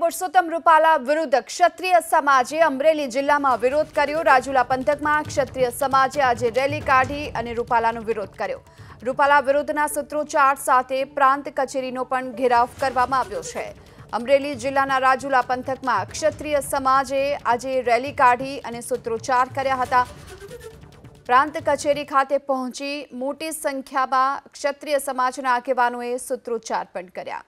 पुरुषोत्तम रूपाला विरुद्ध क्षत्रिय समाजे अमरेली जिल्ला में विरोध कर्यो। રાજુલા પંથકમાં ક્ષત્રિય સમાજે આજે રેલી કાઢી અને રૂપાલાનો વિરોધ કર્યો। રૂપાલા વિરુદ્ધના સૂત્રોચ્ચાર સાથે પ્રાંત કચેરીનો પણ ઘેરાવ કરવામાં આવ્યો છે। અમરેલી જિલ્લાના રાજુલા પંથકમાં ક્ષત્રિય સમાજે આજે રેલી કાઢી અને સૂત્રોચ્ચાર કર્યા હતા। પ્રાંત કચેરી ખાતે પહોંચી મોટી સંખ્યામાં ક્ષત્રિય સમાજના આગેવાનોએ સૂત્રોચ્ચાર પણ કર્યા।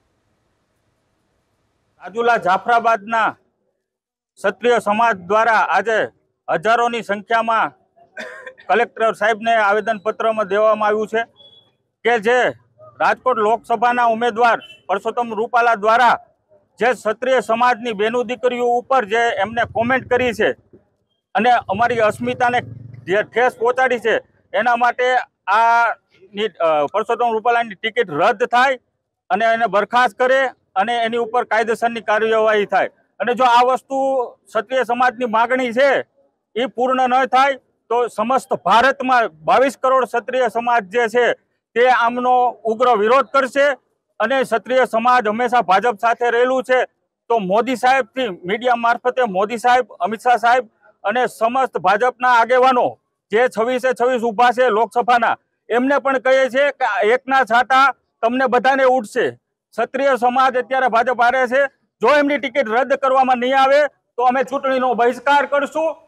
રાજુલા જાફરાબાદના ક્ષત્રિય સમાજ દ્વારા આજે હજારોની સંખ્યામાં કલેક્ટર સાહેબને આવેદનપત્રમાં દેવામાં આવ્યું છે કે જે રાજકોટ લોકસભાના ઉમેદવાર પુરુષોત્તમ રૂપાલા દ્વારા જે ક્ષત્રિય સમાજની બેનો દીકરીઓ ઉપર જે એમને કોમેન્ટ કરી છે અને અમારી અસ્મિતાને જે ઠેસ પહોંચાડી છે, એના માટે આ પુરુષોત્તમ રૂપાલાની ટિકિટ રદ થાય અને એને બરખાસ્ત કરે અને એની ઉપર કાયદેસરની કાર્યવાહી થાય। અને જો આ વસ્તુ ક્ષત્રિય સમાજની માગણી છે એ પૂર્ણ ન થાય તો સમસ્ત ભારતમાં 22 કરોડ ક્ષત્રિય સમાજ જે છે તે આમનો ઉગ્ર વિરોધ કરશે। અને ક્ષત્રિય સમાજ હંમેશા ભાજપ સાથે રહેલું છે, તો મોદી સાહેબથી મીડિયા મારફતે મોદી સાહેબ, અમિત શાહ સાહેબ અને સમસ્ત ભાજપના આગેવાનો જે 26 ઊભા છે લોકસભાના, એમને પણ કહીએ છીએ કે એકના છાંટા તમને બધાને ઉડશે। ક્ષત્રિય સમાજ અત્યારે ભાજપ હારે છે। જો એમની ટિકિટ રદ કરવામાં નહીં આવે તો અમે ચૂંટણીનો બહિષ્કાર કરશું।